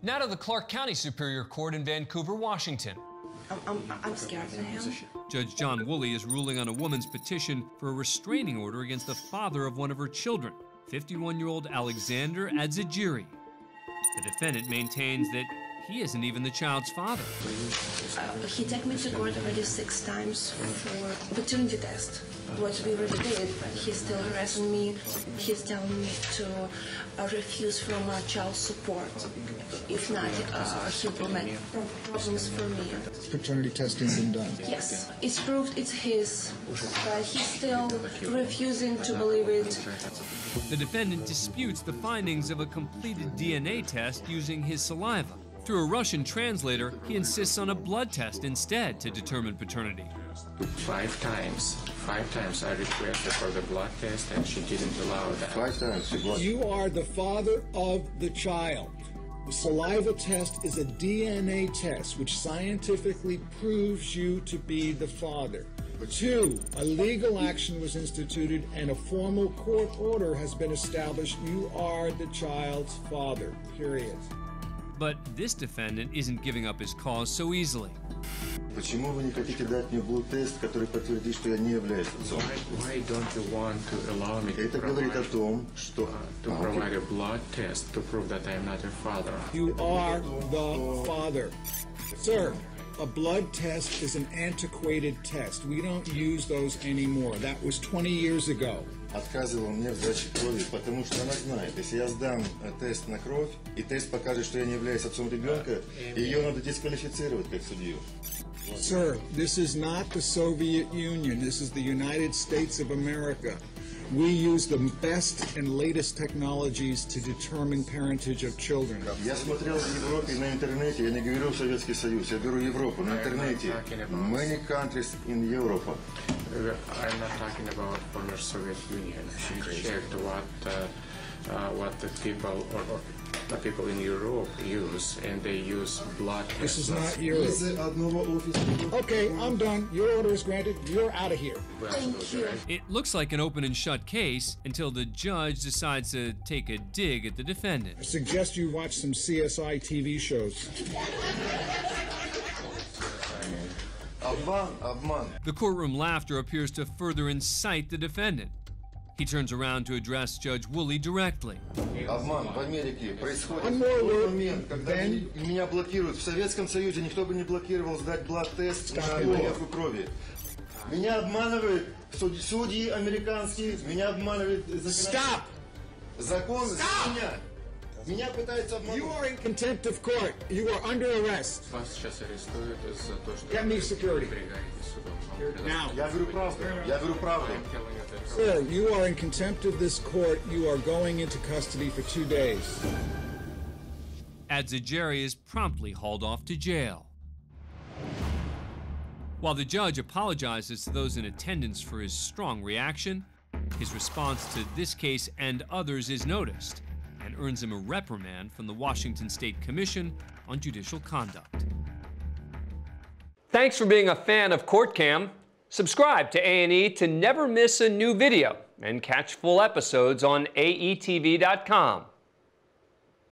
Now to the Clark County Superior Court in Vancouver, Washington. I'm scared for him. Judge John Woolley is ruling on a woman's petition for a restraining order against the father of one of her children, 51-year-old Alexander Adzagiri. The defendant maintains that he isn't even the child's father. He took me to court already 6 times for paternity test, what we already did, but he's still harassing me. He's telling me to refuse from child support. If not, he will make problems for me. Paternity testing been done? Yes, it's proved it's his, but he's still refusing to believe it. The defendant disputes the findings of a completed DNA test using his saliva. Through a Russian translator, he insists on a blood test instead to determine paternity. 5 times I requested for the blood test and she didn't allow that. 5 times. You are the father of the child. The saliva test is a DNA test which scientifically proves you to be the father. 2, a legal action was instituted and a formal court order has been established. You are the child's father, period. But this defendant isn't giving up his cause so easily. Почему вы не хотите дать мне блуд-тест, который подтвердит, что я не являюсь отцом? Why don't you want to allow me Это говорит о том, что to provide a blood test to prove that I am not your father? You are the father. Sir, a blood test is an antiquated test. We don't use those anymore. That was 20 years ago. Отказывал мне в сдаче крови, потому что она знает, если я сдам тест на кровь, и тест покажет, что я не являюсь отцом ребенка, ее надо дисквалифицировать как судью. Sir, this is not the Soviet Union. This is the United States of America. We use the best and latest technologies to determine parentage of children. Я смотрел в Европе на интернете, я не говорю Советский Союз, я говорю Европу на интернете. Many countries in Europe. I'm not talking about former Soviet Union. She checked what the people or the people in Europe use, and they use blood tests. This is not Europe. Okay, I'm done. Your order is granted. You're out of here. Thank you. It looks like an open and shut case until the judge decides to take a dig at the defendant. I suggest you watch some CSI TV shows. The courtroom laughter appears to further incite the defendant. He turns around to address Judge Woolley directly. Обман в Америке происходит в тот момент, когда меня блокируют. В Советском Союзе никто бы не блокировал сдать блад-тест на проверку крови. Меня обманывают судьи американские, меня обманывает закон за меня. Меня пытаются обмануть. You are in contempt of court. You are under arrest. Вас сейчас арестуют за то, что Get me security. Now. Я говорю правду. Я говорю правду. Sir, you are in contempt of this court. You are going into custody for 2 days. Adzagiri is promptly hauled off to jail. While the judge apologizes to those in attendance for his strong reaction, his response to this case and others is noticed and earns him a reprimand from the Washington State Commission on Judicial Conduct. Thanks for being a fan of CourtCam. Subscribe to A&E to never miss a new video and catch full episodes on aetv.com.